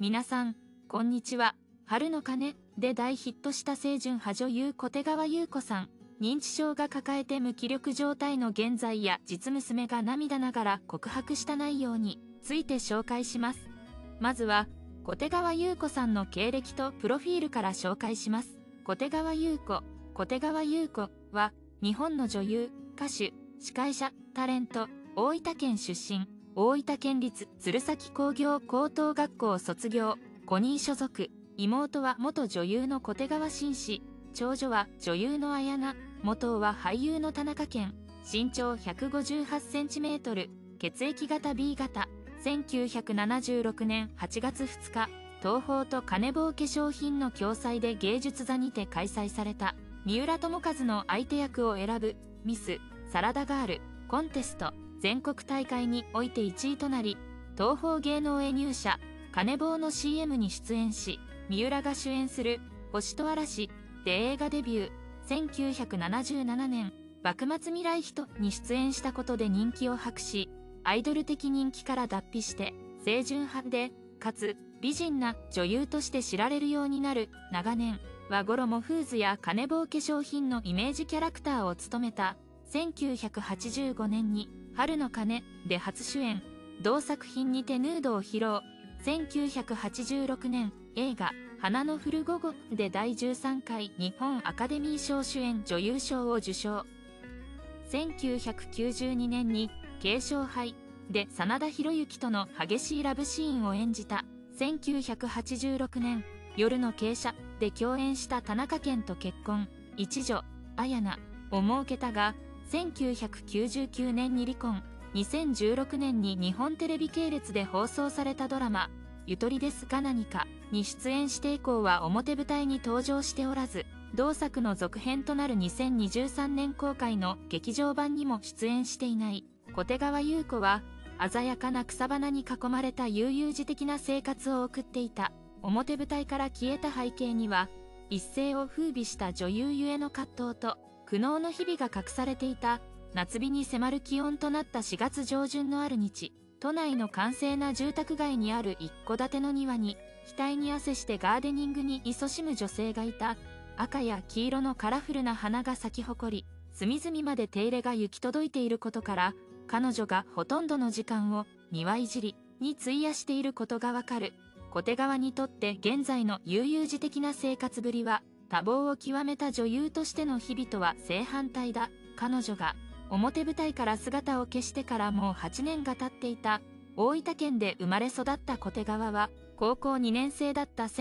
皆さん、こんにちは。春の鐘で大ヒットした清純派女優小手川祐子さん。認知症が抱えて無気力状態の現在や実娘が涙ながら告白した内容について紹介します。まずは、小手川祐子さんの経歴とプロフィールから紹介します。小手川祐子。小手川祐子は、日本の女優、歌手、司会者、タレント、大分県出身。大分県立鶴崎工業高等学校卒業、コニー所属。妹は元女優の小手川紳士、長女は女優の綾菜、元は俳優の田中健。身長158センチメートル、血液型 B 型。1976年8月2日、東宝と金棒化粧品の共催で芸術座にて開催された、三浦友和の相手役を選ぶ、ミス・サラダガール、コンテスト。全国大会において1位となり、東宝芸能へ入社、金棒の CM に出演し、三浦が主演する星と嵐で映画デビュー。1977年、幕末未来人に出演したことで人気を博し、アイドル的人気から脱皮して、清純派で、かつ美人な女優として知られるようになる。長年、和衣フーズや金棒化粧品のイメージキャラクターを務めた。1985年に、春の鐘で初主演。同作品にてヌードを披露。1986年、映画、花の降る午後で第13回日本アカデミー賞主演女優賞を受賞。1992年に、継承杯で真田広之との激しいラブシーンを演じた。1986年、夜の傾斜で共演した田中健と結婚。一女、綾菜を設けたが、1999年に離婚。2016年に日本テレビ系列で放送されたドラマ、ゆとりですがなにかに出演して以降は表舞台に登場しておらず、同作の続編となる2023年公開の劇場版にも出演していない。小手川祐子は、鮮やかな草花に囲まれた悠々自適な生活を送っていた。表舞台から消えた背景には、一世を風靡した女優ゆえの葛藤と、苦悩の日々が隠されていた。夏日に迫る気温となった4月上旬のある日、都内の閑静な住宅街にある一戸建ての庭に、額に汗してガーデニングに勤しむ女性がいた。赤や黄色のカラフルな花が咲き誇り、隅々まで手入れが行き届いていることから、彼女がほとんどの時間を庭いじりに費やしていることがわかる。小手川にとって現在の悠々自適な生活ぶりは、多忙を極めた女優としての日々とは正反対だ。彼女が表舞台から姿を消してからもう8年が経っていた。大分県で生まれ育った小手川は、高校2年生だった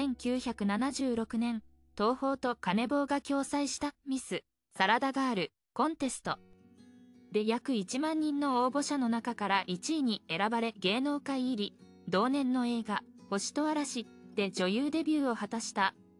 1976年、東宝と金棒が共催したミス・サラダガールコンテストで約1万人の応募者の中から1位に選ばれ芸能界入り。同年の映画、星と嵐で女優デビューを果たした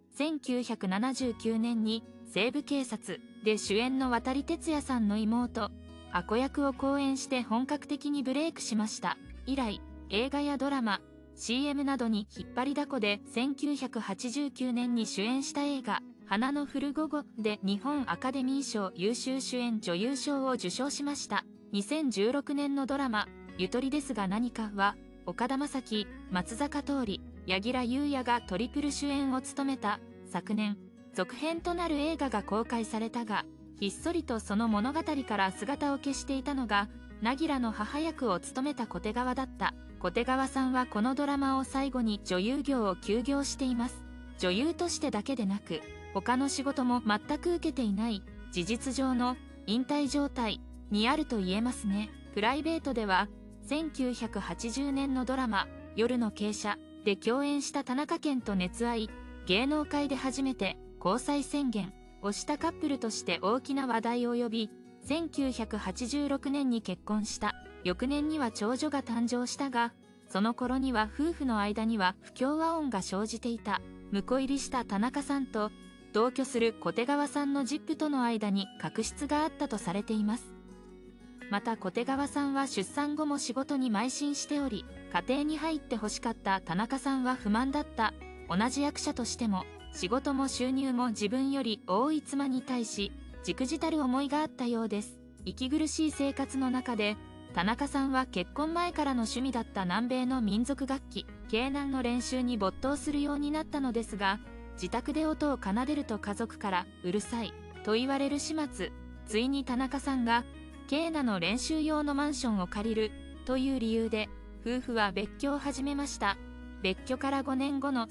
。1979年に西部警察で主演の渡哲也さんの妹、アコ役を好演して本格的にブレイクしました。以来、映画やドラマ、CM などに引っ張りだこで1989年に主演した映画、花の降る午後で日本アカデミー賞優秀主演女優賞を受賞しました。2016年のドラマ、ゆとりですが何かは、岡田将生、松坂桃李、柳楽優弥がトリプル主演を務めた。昨年、続編となる映画が公開されたが、ひっそりとその物語から姿を消していたのが、凪良の母役を務めた小手川だった。小手川さんはこのドラマを最後に女優業を休業しています。女優としてだけでなく、他の仕事も全く受けていない、事実上の引退状態にあると言えますね。プライベートでは、1980年のドラマ、夜の傾斜で共演した田中健と熱愛、芸能界で初めて交際宣言をしたカップルとして大きな話題を呼び、1986年に結婚した。翌年には長女が誕生したが、その頃には夫婦の間には不協和音が生じていた。婿入りした田中さんと同居する小手川さんのジップとの間に確執があったとされています。また小手川さんは出産後も仕事に邁進しており、家庭に入ってほしかった田中さんは不満だった。同じ役者としても、仕事も収入も自分より多い妻に対し、忸怩たる思いがあったようです。息苦しい生活の中で、田中さんは結婚前からの趣味だった南米の民族楽器、 京南の練習に没頭するようになったのですが、自宅で音を奏でると家族からうるさいと言われる始末。ついに田中さんが京南の練習用のマンションを借りるという理由で夫婦は別居を始めました。別居から5年後の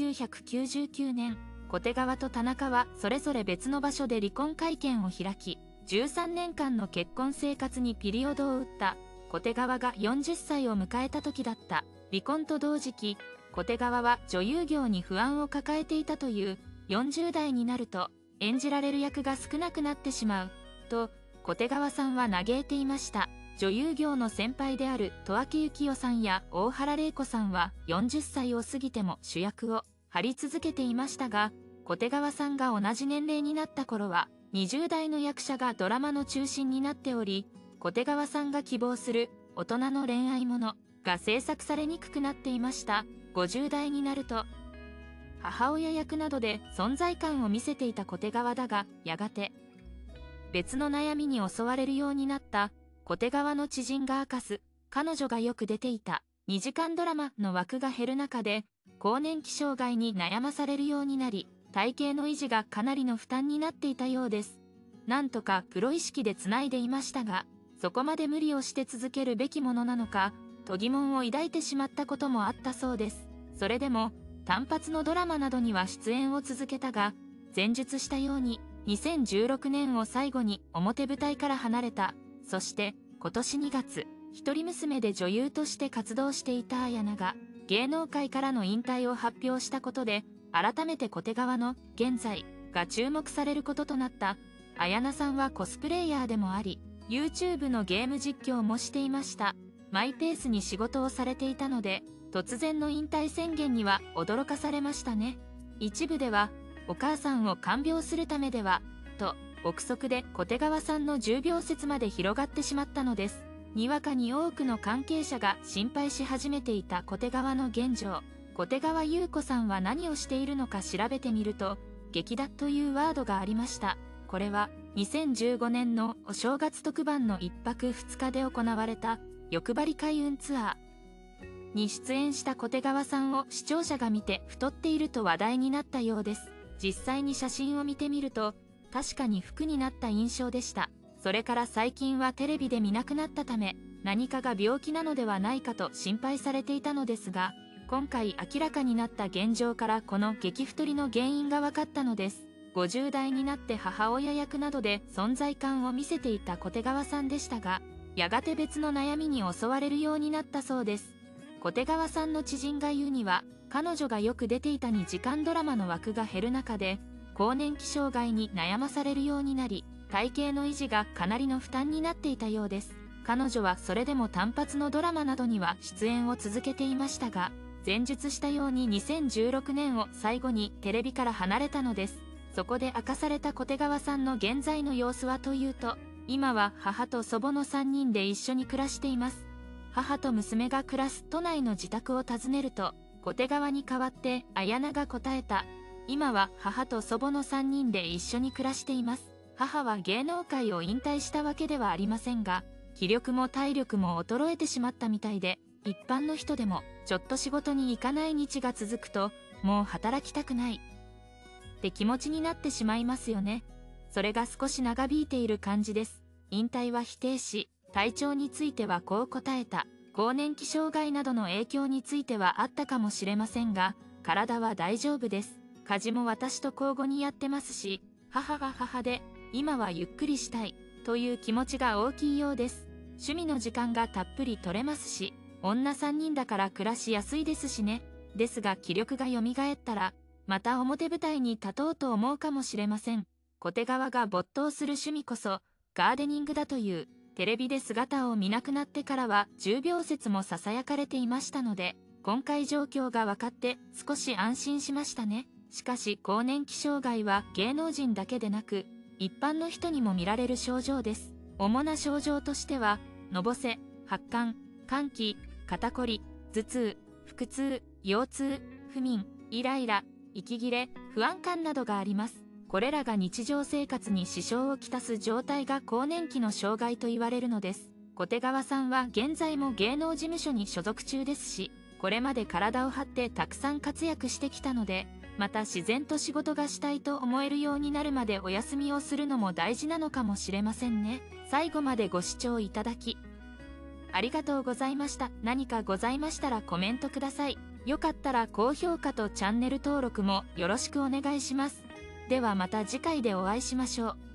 1999年、小手川と田中はそれぞれ別の場所で離婚会見を開き、13年間の結婚生活にピリオドを打った小手川が40歳を迎えた時だった。離婚と同時期、小手川は女優業に不安を抱えていたという。40代になると演じられる役が少なくなってしまうと小手川さんは嘆いていました。女優業の先輩である十明幸雄さんや大原麗子さんは40歳を過ぎても主役を張り続けていましたが、小手川さんが同じ年齢になった頃は20代の役者がドラマの中心になっており、小手川さんが希望する大人の恋愛ものが制作されにくくなっていました。50代になると母親役などで存在感を見せていた小手川だが、やがて別の悩みに襲われるようになった。小手川の知人が明かす、彼女がよく出ていた2時間ドラマの枠が減る中で更年期障害に悩まされるようになり、体型の維持がかなりの負担になっていたようです。なんとかプロ意識でつないでいましたが、そこまで無理をして続けるべきものなのかと疑問を抱いてしまったこともあったそうです。それでも単発のドラマなどには出演を続けたが、前述したように2016年を最後に表舞台から離れた。そして今年2月、一人娘で女優として活動していた綾菜が芸能界からの引退を発表したことで、改めて小手川の現在が注目されることとなった。綾菜さんはコスプレイヤーでもあり、YouTube のゲーム実況もしていました。マイペースに仕事をされていたので、突然の引退宣言には驚かされましたね。一部では、お母さんを看病するためでは、と憶測で小手川さんの重病説まで広がってしまったのです。にわかに多くの関係者が心配し始めていた小手川の現状。小手川優子さんは何をしているのか調べてみると、劇団というワードがありました。これは2015年のお正月特番の1泊2日で行われた欲張り開運ツアーに出演した小手川さんを視聴者が見て太っていると話題になったようです。実際に写真を見てみると確かに服になった印象でした。それから最近はテレビで見なくなったため、何かが病気なのではないかと心配されていたのですが、今回明らかになった現状からこの激太りの原因が分かったのです。50代になって母親役などで存在感を見せていた小手川さんでしたが、やがて別の悩みに襲われるようになったそうです。小手川さんの知人が言うには、彼女がよく出ていた2時間ドラマの枠が減る中で、更年期障害に悩まされるようになり、体型の維持がかなりの負担になっていたようです。彼女はそれでも単発のドラマなどには出演を続けていましたが、前述したように2016年を最後にテレビから離れたのです。そこで明かされた小手川さんの現在の様子はというと、今は母と祖母の3人で一緒に暮らしています。母と娘が暮らす都内の自宅を訪ねると、小手川に代わって綾菜が答えた。今は母と祖母の3人で一緒に暮らしています。母は芸能界を引退したわけではありませんが、気力も体力も衰えてしまったみたいで、一般の人でもちょっと仕事に行かない日が続くと、もう働きたくないって気持ちになってしまいますよね。それが少し長引いている感じです。引退は否定し、体調についてはこう答えた。更年期障害などの影響についてはあったかもしれませんが、体は大丈夫です。家事も私と交互にやってますし、母が母で、今はゆっくりしたいという気持ちが大きいようです。趣味の時間がたっぷり取れますし、女3人だから暮らしやすいですしね。ですが気力が蘇ったら、また表舞台に立とうと思うかもしれません。小手川が没頭する趣味こそ、ガーデニングだという、テレビで姿を見なくなってからは重病説も囁かれていましたので、今回状況が分かって少し安心しましたね。しかし更年期障害は芸能人だけでなく、一般の人にも見られる症状です。主な症状としては、のぼせ、発汗、寒気、肩こり、頭痛、腹痛、腰痛、不眠、イライラ、息切れ、不安感などがあります。これらが日常生活に支障をきたす状態が更年期の障害と言われるのです。小手川さんは現在も芸能事務所に所属中ですし、 これまで体を張ってたくさん活躍してきたので、また自然と仕事がしたいと思えるようになるまでお休みをするのも大事なのかもしれませんね。最後までご視聴いただきありがとうございました。何かございましたらコメントください。よかったら高評価とチャンネル登録もよろしくお願いします。ではまた次回でお会いしましょう。